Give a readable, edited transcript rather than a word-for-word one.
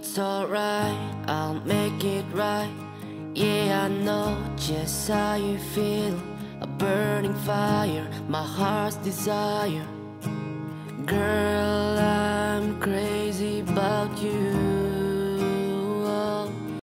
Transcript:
It's alright, I'll make it right. Yeah, I know just how you feel. A burning fire, my heart's desire. Girl, I'm crazy about you.